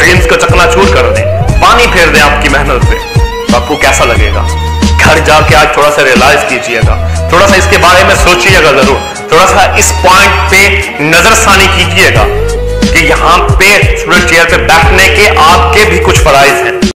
Dreams को चकनाचूर कर दें, पानी फेर दें आपकी मेहनत पे, तो आपको कैसा लगेगा? घर जाके आज थोड़ा सा रियलाइज कीजिएगा, थोड़ा सा इसके बारे में सोचिएगा जरूर, थोड़ा सा इस पॉइंट पे नजरसानी कीजिएगा कि यहां पे स्टूडेंट चेयर पे बैठने के आपके भी कुछ फराइज हैं।